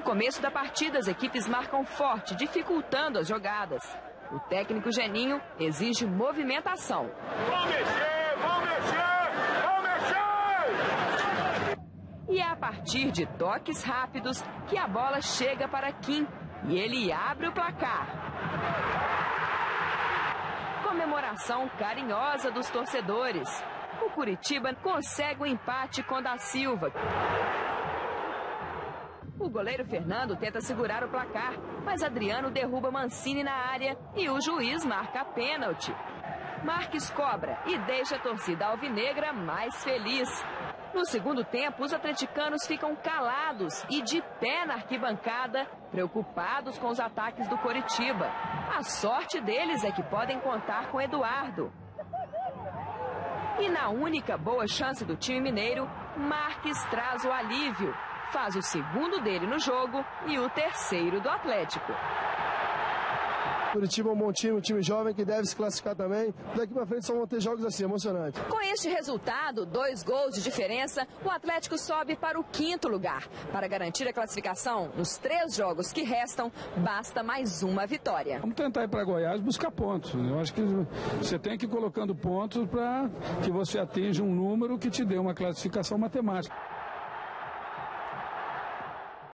começo da partida, as equipes marcam forte, dificultando as jogadas. O técnico Geninho exige movimentação. Vamos mexer, vamos mexer, vamos mexer! E é a partir de toques rápidos que a bola chega para Kim e ele abre o placar. Comemoração carinhosa dos torcedores. O Curitiba consegue o empate com Da Silva. O goleiro Fernando tenta segurar o placar, mas Adriano derruba Mancini na área e o juiz marca a pênalti. Marques cobra e deixa a torcida alvinegra mais feliz. No segundo tempo, os atleticanos ficam calados e de pé na arquibancada, preocupados com os ataques do Coritiba. A sorte deles é que podem contar com Eduardo. E na única boa chance do time mineiro, Marques traz o alívio. Faz o segundo dele no jogo e o terceiro do Atlético. Curitiba é um bom time, um time jovem que deve se classificar também. Daqui pra frente só vão ter jogos assim, emocionantes. Com este resultado, 2 gols de diferença, o Atlético sobe para o 5º lugar. Para garantir a classificação, nos 3 jogos que restam, basta mais uma vitória. Vamos tentar ir para Goiás buscar pontos. Eu acho que você tem que ir colocando pontos para que você atinja um número que te dê uma classificação matemática.